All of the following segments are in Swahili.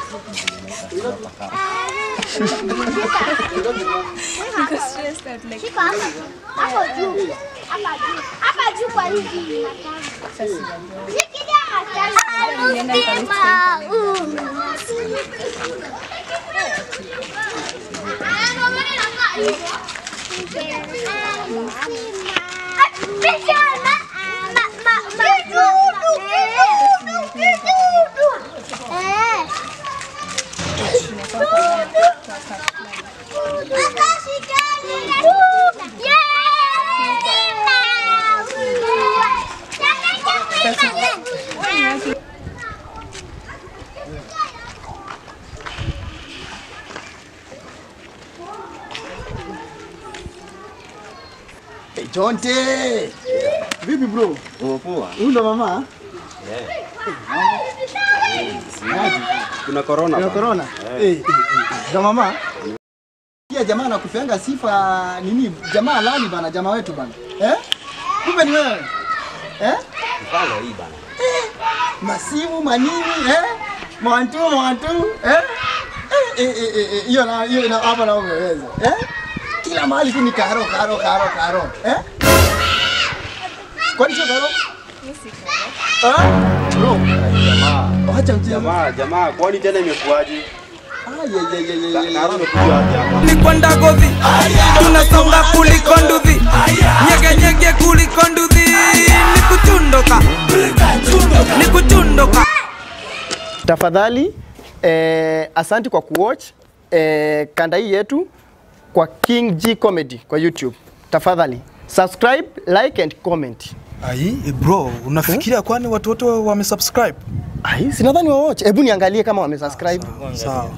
Jonte! Vipi bro? Poa. Huyu ndo mama? Kuna corona. Kuna corona? Ndo mama? Pia jamaa anakupeanga sifa nini? Jamaa lani bana, jamaa wetu bana. Kumbe ni wewe? Mfano hii bana. Masimu manini Mwantu. Hiyo na hapa na umeweza. Kila mahali tu ni karo. Kwani sio karo? Bro, acha mjema. Jamaa, kwani tena imekuaje? Ni kwenda govi, tunasonga kuliko nduthi, nyege kuliko nduthi, ni kuchundoka. Tafadhali asante kwa kuwatch kanda hii yetu kwa King G Comedy kwa YouTube. Tafadhali subscribe, like and comment. Bro, unafikiria kwani watu wote wamesubscribe? Sinadhani wa watch. Hebu niangalie kama wamesubscribe. Sawa.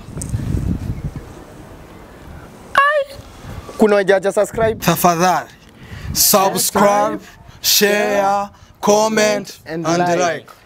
Kuna wajaja subscribe. Tafadhali subscribe, share, comment and like.